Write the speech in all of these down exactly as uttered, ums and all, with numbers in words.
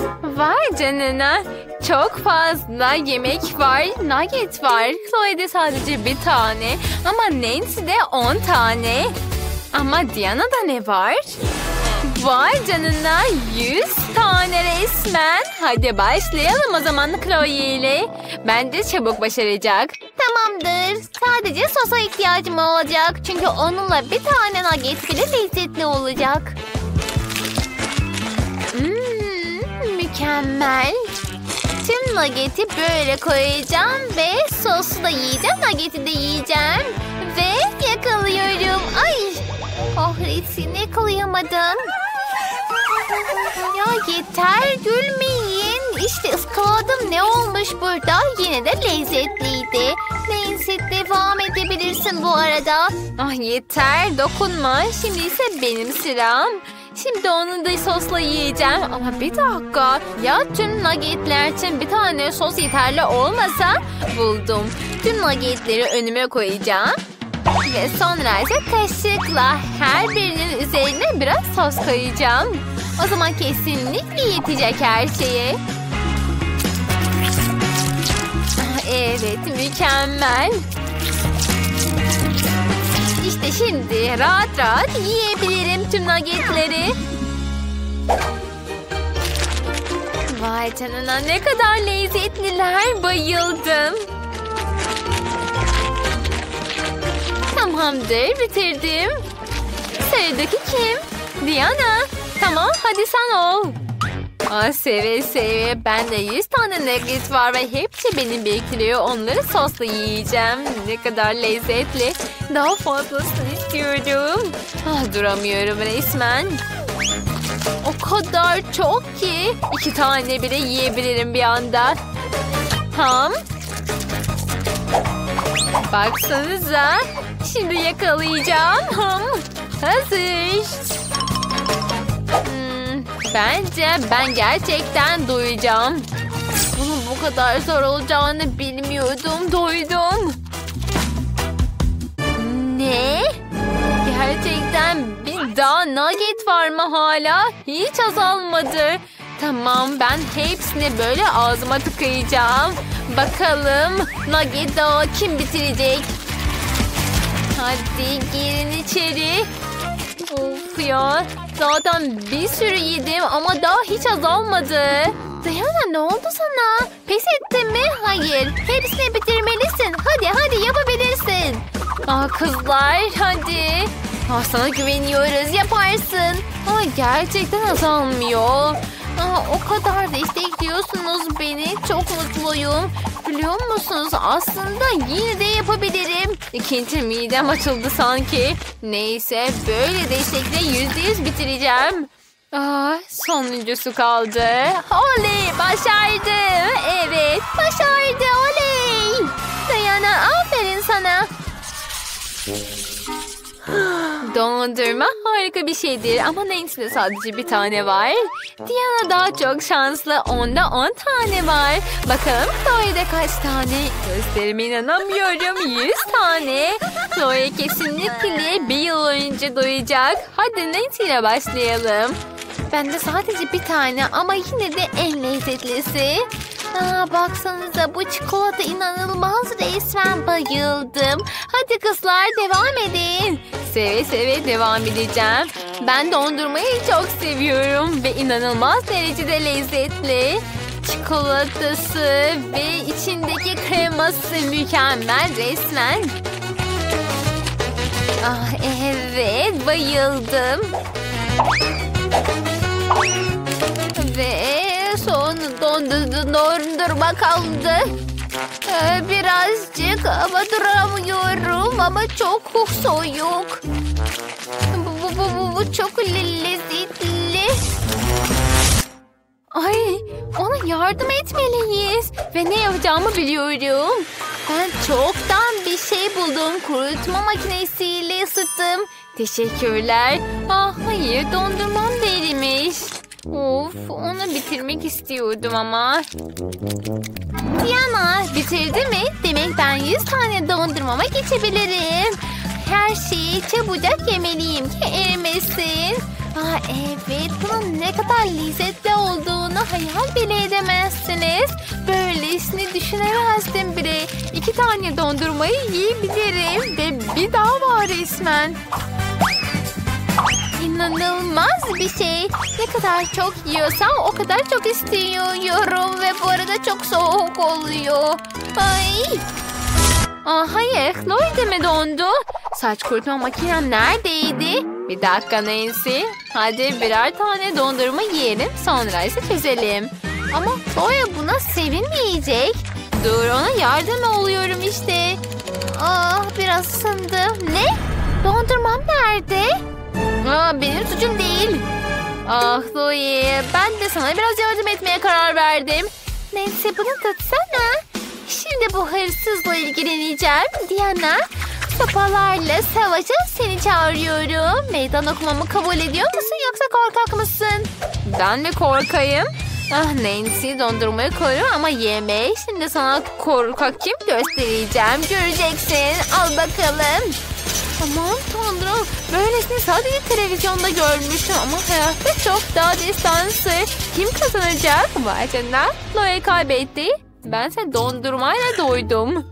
Vay canına. Çok fazla yemek var. Nugget var. Chloe'de sadece bir tane. Ama Nancy'de on tane. Ama Diana'da ne var? Vay canına. Yüz tane resmen. Hadi başlayalım o zaman Chloe ile. Bence çabuk başaracak. Tamamdır. Sadece sosa ihtiyacım olacak. Çünkü onunla bir tane nugget bile lezzetli olacak. Hmm, mükemmel. Tüm nugget'i böyle koyacağım ve sosu da yiyeceğim, nugget'i de yiyeceğim. Ve yakalıyorum. Ay! Kahretsin, yakalayamadım. Ya yeter, gülmeyin. İşte ıskaladım. Ne olmuş burada? Yine de lezzetliydi. Neyse, devam edebilirsin bu arada. Ah yeter, dokunma. Şimdi ise benim sıram. Şimdi onu da sosla yiyeceğim. Ama bir dakika. Ya tüm nuggetler için bir tane sos yeterli olmasa? Buldum. Tüm nuggetleri önüme koyacağım. Ve sonra ise kaşıkla her birinin üzerine biraz sos koyacağım. O zaman kesinlikle yetecek her şeye. Evet, mükemmel. İşte şimdi rahat rahat yiyebilirim tüm nuggetleri. Vay canına, ne kadar lezzetliler, bayıldım. Tamamdır, bitirdim. Sıradaki kim? Diana. Tamam, hadi sen ol. Aa, seve seve. Bende yüz tane nugget var ve hepsi beni bekliyor. Onları sosla yiyeceğim. Ne kadar lezzetli. Daha fazlasını istiyorum. Ah, duramıyorum resmen. O kadar çok ki. İki tane bile yiyebilirim bir anda. Ham. Baksanıza. Şimdi yakalayacağım. Ham. Hazır. Hmm, bence ben gerçekten doyacağım. Bunun bu kadar zor olacağını bilmiyordum. Doydum. Ne? Gerçekten bir daha nugget var mı hala? Hiç azalmadı. Tamam, ben hepsini böyle ağzıma tıkayacağım. Bakalım nugget daha kim bitirecek? Hadi girin içeri. Of ya. Zaten bir sürü yedim ama daha hiç azalmadı. Diana, ne oldu sana? Pes ettin mi? Hayır. Hepsini bitirmelisin. Hadi hadi, yapabilirsin. Ah kızlar, hadi. Ah, sana güveniyoruz, yaparsın. Ama gerçekten azalmıyor. Ah, o kadar destekliyorsunuz beni. Çok mutluyum. Biliyor musunuz, aslında yine de yapabilirim. İkinci midem açıldı sanki. Neyse, böyle destekle yüzde yüz bitireceğim. Ah, sonuncusu kaldı. Oley, başardım. Evet, başardı, oley. Diana, aferin sana. Dondurma harika bir şeydir ama Nancy'de sadece bir tane var. Diana daha çok şanslı, onda on tane var. Bakalım Chloe'de kaç tane? Gözlerime inanamıyorum, yüz tane. Chloe kesinlikle bir yıl önce doyacak. Hadi Nancy ile başlayalım. Bende sadece bir tane ama yine de en lezzetlisi. Aa, baksanıza, bu çikolata inanılmaz, resmen bayıldım. Hadi kızlar, devam edin. Seve seve devam edeceğim. Ben dondurmayı çok seviyorum ve inanılmaz derecede lezzetli. Çikolatası ve içindeki kreması mükemmel resmen. Ah evet, bayıldım. Ve son dondurma kaldı. Ee, birazcık ama duramıyorum, ama çok soğuk. Bu, bu, bu, bu, bu çok lezzetli. Ay, ona yardım etmeliyiz. Ve ne yapacağımı biliyorum. Ben çoktan bir şey buldum. Kurutma makinesiyle ısıttım. Teşekkürler. Ah hayır, dondurmam da erimiş. Of, onu bitirmek istiyordum ama. Diana, bitirdi mi? Demek ben yüz tane dondurmama geçebilirim. Her şeyi çabucak yemeliyim ki erimesin. Aa, evet, bunun ne kadar lezzetli olduğunu hayal iki tane dondurmayı yiyebilirim. Ve bir daha var resmen. İnanılmaz bir şey. Ne kadar çok yiyorsam o kadar çok istiyorum. Ve bu arada çok soğuk oluyor. Ay. Aa, hayır, Chloe de mi dondu? Saç kurutma makinem neredeydi? Bir dakika Nancy. Hadi birer tane dondurma yiyelim, sonra ise çözelim. Ama Chloe buna sevinmeyecek. Dur, ona yardım oluyorum işte. Ah, biraz ısındı. Ne? Dondurmam nerede? Aa, benim suçum değil. Ah Chloe, ben de sana biraz yardım etmeye karar verdim. Neyse, bunu tutsana. Şimdi bu hırsızla ilgileneceğim. Diana, sopalarla savaşa seni çağırıyorum. Meydan okumamı kabul ediyor musun yoksa korkak mısın? Ben mi korkayım? Ah Nancy, dondurmayı koru ama yeme. Şimdi sana korkak kim göstereceğim. Göreceksin. Al bakalım. Aman tanrım. Böylesini sadece televizyonda görmüştüm ama hayatta çok daha destansı. Kim kazanacak? Vay canına. Chloe kaybetti. Bense dondurmayla doydum.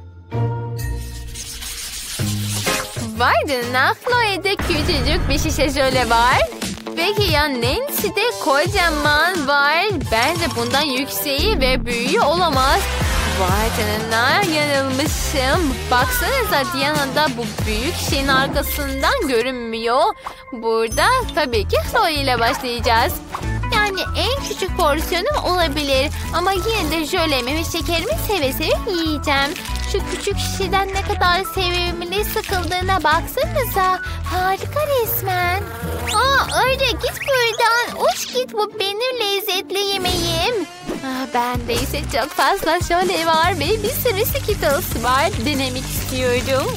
Vay canına. Chloe'de küçücük bir şişe jöle var. Peki ya Nancy'de kocaman var. Bence bundan yükseği ve büyüğü olamaz. Vay canına, yanılmışım. Baksanıza, Diana'da bu büyük şeyin arkasından görünmüyor. Burada tabii ki Chloe ile başlayacağız. Yani en küçük porsiyonum olabilir. Ama yine de jölemi ve şekerimi seve seve yiyeceğim. Şu küçük şişeden ne kadar sevimli sıkıldığına baksanıza. Harika resmen. Aa, öyle git buradan. Uç git, bu benim lezzetli yemeğim. Ah, bende ise çok fazla jöle var ve bir sürü Skittles var. Denemek istiyorum.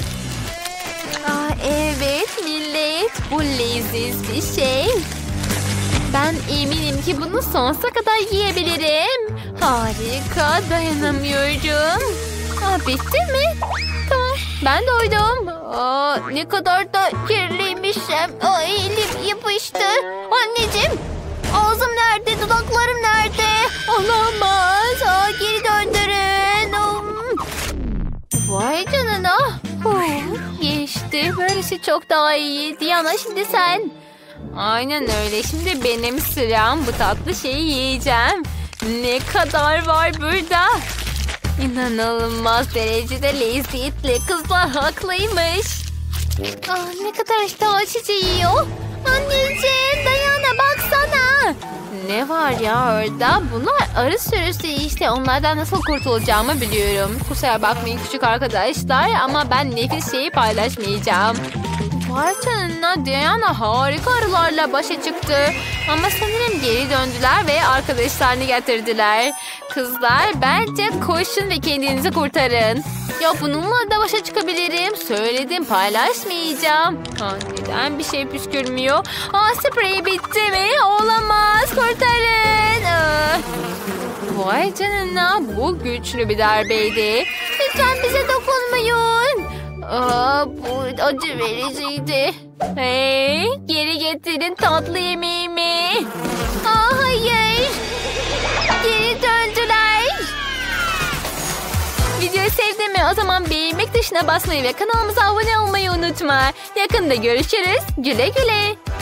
Ah, evet millet, bu leziz bir şey. Ben eminim ki bunu sonsuza kadar yiyebilirim. Harika, dayanamıyorum. Aa, bitti mi? Tamam, ben doydum. Aa, ne kadar da kirliymişim. Aa, elim yapıştı. Anneciğim, ağzım nerede, dudaklarım nerede? Olamaz. Aa, geri döndürün. Um. Vay canına. Oh, geçti. Böylesi çok daha iyi. Diana, şimdi sen. Aynen öyle. Şimdi benim sıram. Bu tatlı şeyi yiyeceğim. Ne kadar var burada? İnanılmaz derecede lezzetli. Kızlar haklıymış. Ah, ne kadar iştah açıcı yiyor. Anneciğim, Diana baksana. Ne var ya orada? Bunlar arı sürüsü işte. Onlardan nasıl kurtulacağımı biliyorum. Kusura bakmayın küçük arkadaşlar ama ben nefis şeyi paylaşmayacağım. Vay canına, Diana harika arılarla başa çıktı. Ama sanırım geri döndüler ve arkadaşlarını getirdiler. Kızlar, bence koşun ve kendinizi kurtarın. Ya bununla da başa çıkabilirim. Söyledim, paylaşmayacağım. Aa, neden bir şey püskürmüyor? Aa, sprey bitti mi? Olamaz, kurtarın. Aa. Vay canına, bu güçlü bir darbeydi. Lütfen bize dokunmayın. Aa, bu acı vericiydi. Hey, geri getirin tatlı yemeğimi. Aa, hayır. Geri döndüler. Videoyu sevdin mi? O zaman beğenmek tuşuna basmayı ve kanalımıza abone olmayı unutma. Yakında görüşürüz. Güle güle.